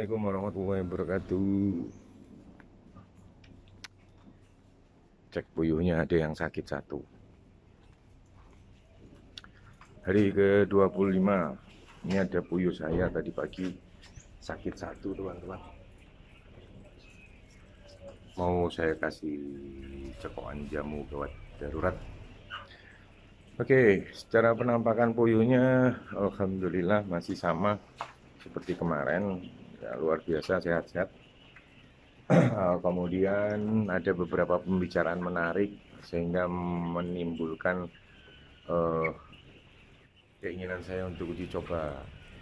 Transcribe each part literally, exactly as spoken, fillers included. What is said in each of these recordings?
Assalamualaikum warahmatullahi wabarakatuh. Cek puyuhnya ada yang sakit satu. Hari ke dua puluh lima. Ini ada puyuh saya tadi pagi sakit satu, teman-teman. Mau saya kasih cekokan jamu gawat darurat. Oke, secara penampakan puyuhnya alhamdulillah masih sama seperti kemarin. Ya, luar biasa sehat-sehat. Kemudian ada beberapa pembicaraan menarik sehingga menimbulkan uh, keinginan saya untuk uji coba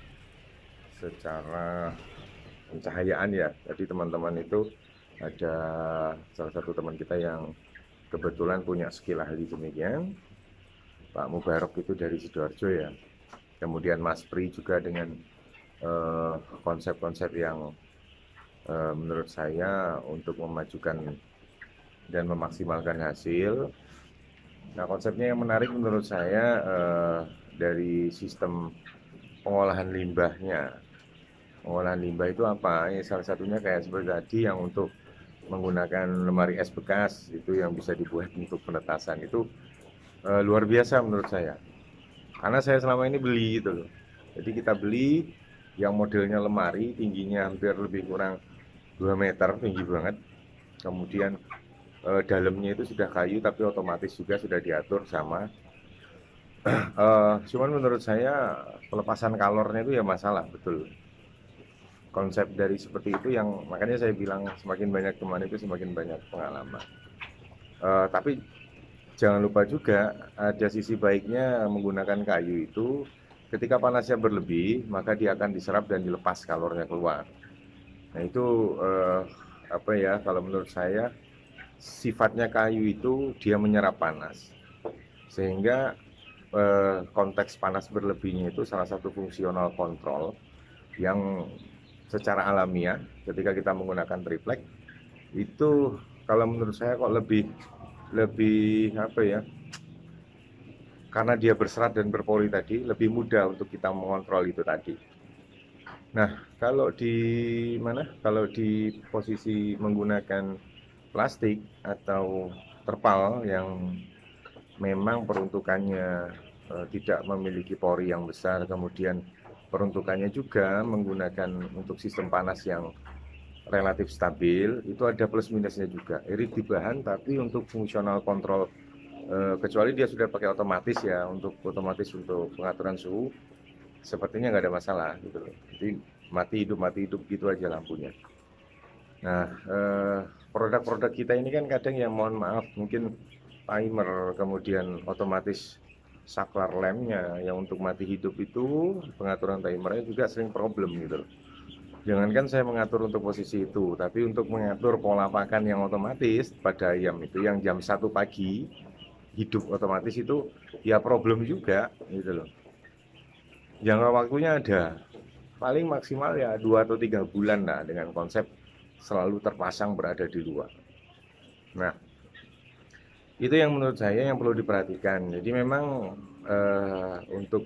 secara pencahayaan ya. Jadi teman-teman itu ada salah satu teman kita yang kebetulan punya skill ahli demikian, Pak Mubarok itu dari Sidoarjo ya. Kemudian Mas Pri juga dengan konsep-konsep uh, yang uh, menurut saya untuk memajukan dan memaksimalkan hasil. Nah, konsepnya yang menarik menurut saya uh, dari sistem pengolahan limbahnya. Pengolahan limbah itu apa? Ya, salah satunya kayak seperti tadi yang untuk menggunakan lemari es bekas itu yang bisa dibuat untuk penetasan itu uh, luar biasa menurut saya. Karena saya selama ini beli gitu loh. Jadi kita beli yang modelnya lemari, tingginya hampir lebih kurang dua meter, tinggi banget. Kemudian eh, dalamnya itu sudah kayu tapi otomatis juga sudah diatur sama. eh, cuman menurut saya pelepasan kalornya itu ya masalah, betul. Konsep dari seperti itu yang makanya saya bilang semakin banyak teman itu semakin banyak pengalaman. Eh, tapi jangan lupa juga ada sisi baiknya menggunakan kayu itu. Ketika panasnya berlebih, maka dia akan diserap dan dilepas kalornya keluar. Nah itu eh, apa ya? Kalau menurut saya sifatnya kayu itu dia menyerap panas, sehingga eh, konteks panas berlebihnya itu salah satu fungsional kontrol yang secara alamiah ketika kita menggunakan triplek itu kalau menurut saya kok lebih lebih apa ya? Karena dia berserat dan berpori tadi, lebih mudah untuk kita mengontrol itu tadi. Nah, kalau di mana? Kalau di posisi menggunakan plastik atau terpal yang memang peruntukannya e, tidak memiliki pori yang besar, kemudian peruntukannya juga menggunakan untuk sistem panas yang relatif stabil, itu ada plus minusnya juga. Irit di bahan, tapi untuk fungsional kontrol Uh, kecuali dia sudah pakai otomatis ya, untuk otomatis untuk pengaturan suhu sepertinya nggak ada masalah gitu loh. Jadi mati hidup mati hidup gitu aja lampunya. Nah uh, produk-produk kita ini kan kadang yang mohon maaf mungkin timer kemudian otomatis saklar lemnya yang untuk mati hidup itu pengaturan timernya juga sering problem gitu loh. Jangankan saya mengatur untuk posisi itu, tapi untuk mengatur pola pakan yang otomatis pada ayam itu yang jam satu pagi hidup otomatis itu ya problem juga gitu loh. Jangka waktunya ada paling maksimal ya dua atau tiga bulan lah dengan konsep selalu terpasang berada di luar. Nah itu yang menurut saya yang perlu diperhatikan. Jadi memang uh, untuk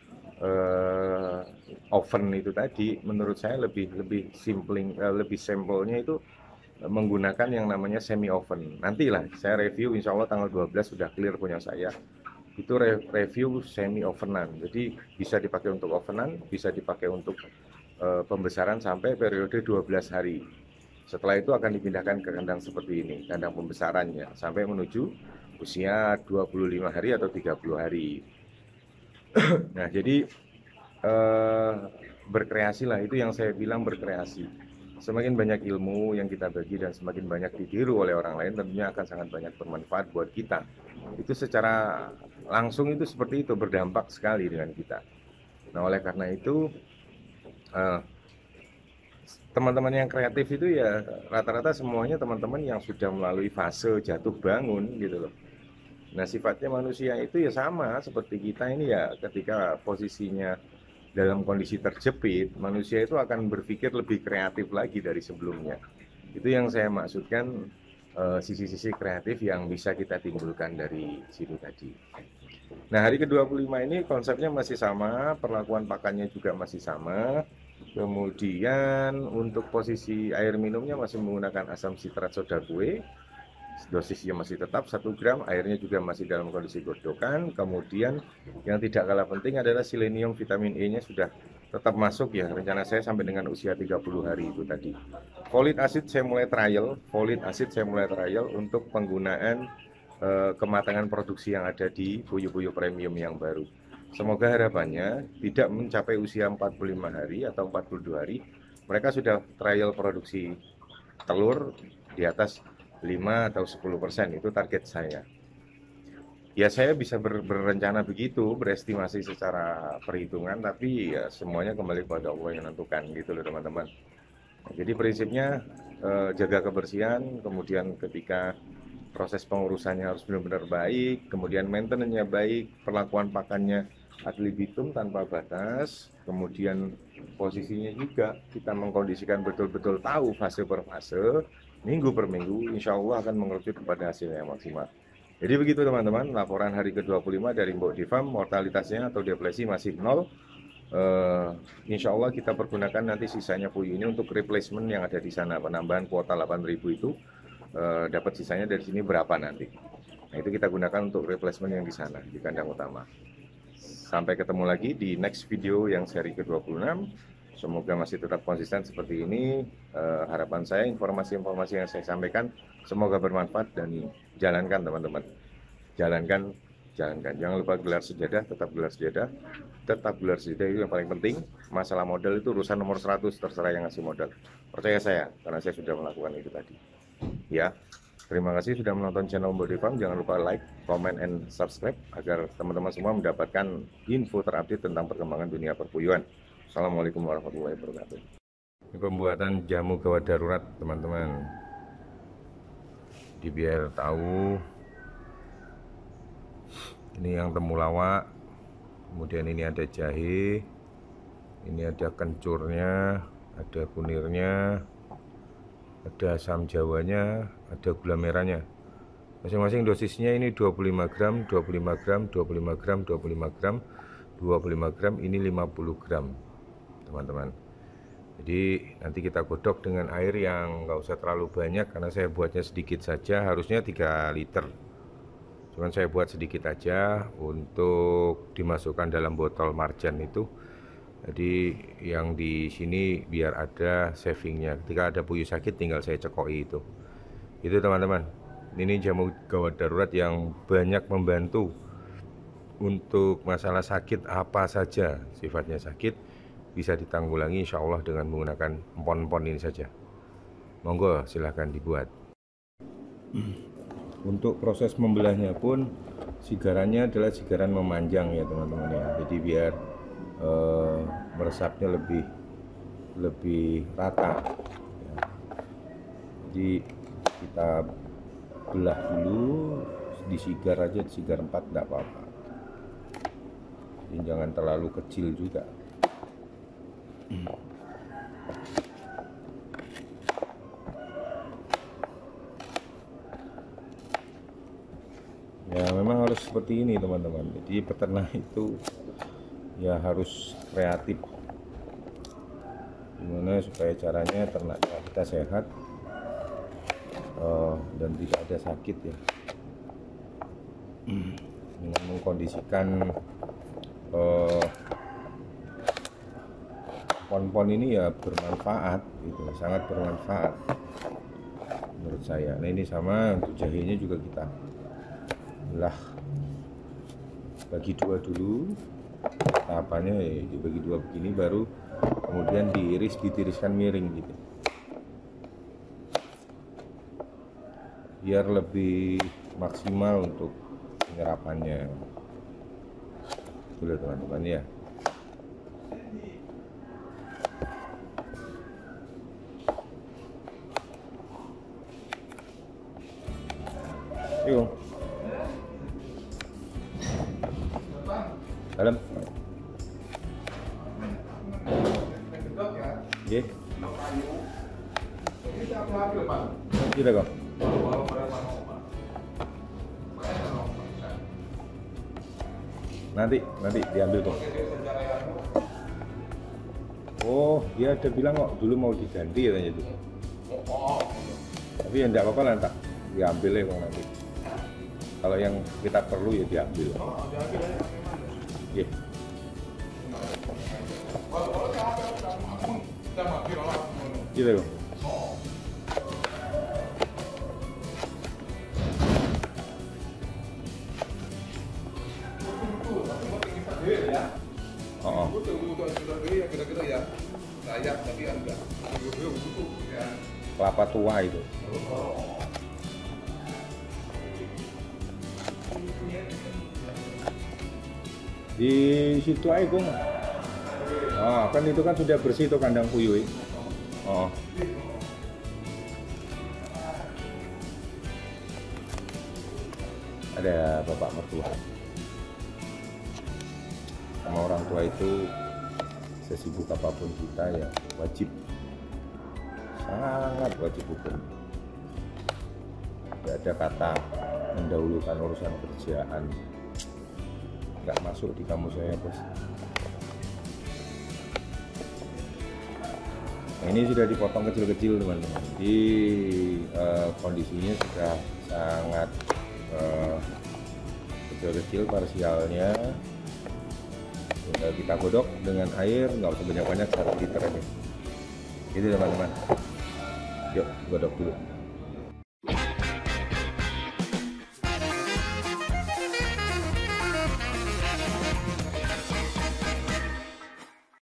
uh, oven itu tadi menurut saya lebih lebih simpling uh, lebih sampelnya itu menggunakan yang namanya semi oven. Nantilah saya review insya Allah tanggal dua belas sudah clear punya saya. Itu re review semi ovenan. Jadi bisa dipakai untuk ovenan, bisa dipakai untuk e, pembesaran sampai periode dua belas hari. Setelah itu akan dipindahkan ke kandang seperti ini, kandang pembesarannya sampai menuju usia dua puluh lima hari atau tiga puluh hari. Nah, jadi e, berkreasilah, itu yang saya bilang berkreasi. Semakin banyak ilmu yang kita bagi dan semakin banyak ditiru oleh orang lain, tentunya akan sangat banyak bermanfaat buat kita. Itu secara langsung itu seperti itu, berdampak sekali dengan kita. Nah, oleh karena itu teman-teman yang kreatif itu ya rata-rata semuanya teman-teman yang sudah melalui fase jatuh bangun gitu loh. Nah, sifatnya manusia itu ya sama seperti kita ini ya, ketika posisinya dalam kondisi terjepit, manusia itu akan berpikir lebih kreatif lagi dari sebelumnya. Itu yang saya maksudkan, sisi-sisi kreatif yang bisa kita timbulkan dari situ tadi. Nah, hari ke dua puluh lima ini konsepnya masih sama, perlakuan pakannya juga masih sama. Kemudian untuk posisi air minumnya masih menggunakan asam sitrat soda kue, dosisnya masih tetap satu gram, airnya juga masih dalam kondisi godokan. Kemudian yang tidak kalah penting adalah selenium vitamin E-nya sudah tetap masuk ya, rencana saya sampai dengan usia tiga puluh hari itu tadi. Folic acid saya mulai trial, folic acid saya mulai trial untuk penggunaan eh, kematangan produksi yang ada di Buyu-Buyu Premium yang baru. Semoga harapannya tidak mencapai usia empat puluh lima hari atau empat puluh dua hari, mereka sudah trial produksi telur di atas lima atau sepuluh persen, itu target saya. Ya saya bisa ber, berencana begitu, berestimasi secara perhitungan, tapi ya semuanya kembali kepada Allah yang menentukan gitu loh teman-teman. Jadi prinsipnya eh, jaga kebersihan, kemudian ketika proses pengurusannya harus benar-benar baik, kemudian maintenance-nya baik, perlakuan pakannya ad libitum tanpa batas, kemudian posisinya juga kita mengkondisikan betul-betul tahu fase per fase, minggu per minggu, insya Allah akan mengerucut kepada hasil yang maksimal. Jadi begitu teman-teman, laporan hari ke dua puluh lima dari Mbok Divam, mortalitasnya atau depresi masih nol. Uh, insya Allah kita pergunakan nanti sisanya puyuh ini untuk replacement yang ada di sana, penambahan kuota delapan ribu itu uh, dapat sisanya dari sini berapa nanti. Nah itu kita gunakan untuk replacement yang di sana, di kandang utama. Sampai ketemu lagi di next video yang seri ke dua puluh enam. Semoga masih tetap konsisten seperti ini. Uh, harapan saya informasi-informasi yang saya sampaikan semoga bermanfaat dan jalankan teman-teman. Jalankan, jalankan. Jangan lupa gelar sejadah, tetap gelar sejadah. Tetap gelar sejadah itu yang paling penting. Masalah modal itu urusan nomor seratus, terserah yang ngasih modal. Percaya saya, karena saya sudah melakukan itu tadi. Ya. Terima kasih sudah menonton channel Mbok Divam. Jangan lupa like, comment, and subscribe agar teman-teman semua mendapatkan info terupdate tentang perkembangan dunia perpuyuhan. Assalamualaikum warahmatullahi wabarakatuh. Ini pembuatan jamu gawat darurat teman-teman. Di biar tahu. Ini yang temulawak. Kemudian ini ada jahe. Ini ada kencurnya, ada kunirnya, ada asam jawanya, ada gula merahnya. Masing-masing dosisnya ini dua puluh lima gram, dua puluh lima gram, dua puluh lima gram, dua puluh lima gram, dua puluh lima gram, ini lima puluh gram teman-teman. Jadi nanti kita godok dengan air yang nggak usah terlalu banyak karena saya buatnya sedikit saja, harusnya tiga liter. Cuman saya buat sedikit aja untuk dimasukkan dalam botol marjan itu. Jadi yang di sini biar ada savingnya. Ketika ada puyuh sakit tinggal saya cekoki itu. Itu teman-teman. Ini jamu gawat darurat yang banyak membantu untuk masalah sakit apa saja sifatnya sakit bisa ditanggulangi insya Allah dengan menggunakan empon-empon ini saja. Monggo silahkan dibuat. Untuk proses membelahnya pun sigarannya adalah sigaran memanjang ya teman-teman ya. Jadi biar Uh, meresapnya lebih lebih rata ya. Jadi kita belah dulu, disigar aja, disigar empat enggak apa-apa. Jadi jangan terlalu kecil juga. Ya memang harus seperti ini teman-teman. Jadi peternak itu ya harus kreatif gimana supaya caranya ternaknya kita sehat uh, dan tidak ada sakit ya, dengan mengkondisikan uh, pon-pon ini ya bermanfaat gitu, sangat bermanfaat menurut saya. Nah ini sama untuk jahenya juga kita belah bagi dua dulu. Tahapannya ya, dibagi dua begini baru kemudian diiris, ditiriskan miring gitu biar lebih maksimal untuk penyerapannya. Boleh teman-teman ya. Yuk dalam ya kita kok nanti nanti diambil kok. Oh, dia ada bilang kok dulu mau diganti katanya itu. Tapi ya enggak apa-apa lah, tak diambil ya kok nanti. Kalau yang kita perlu ya diambil. Iya. Gitu loh. Oh, oh. Kelapa tua itu. Di situ aja Bung. Oh, kan itu kan sudah bersih tuh kandang puyuh. Oh. Ada bapak mertua. Sama orang tua itu sesibuk apapun kita ya wajib, sangat wajib hukum. Tidak ada kata mendahulukan urusan kerjaan. Nggak masuk di kamus saya bos. Nah, ini sudah dipotong kecil-kecil teman-teman. Di uh, kondisinya sudah sangat kecil-kecil uh, parsialnya. Tinggal kita godok dengan air, nggak usah banyak-banyak, satu liter aja. Gitu teman-teman. Yuk godok dulu.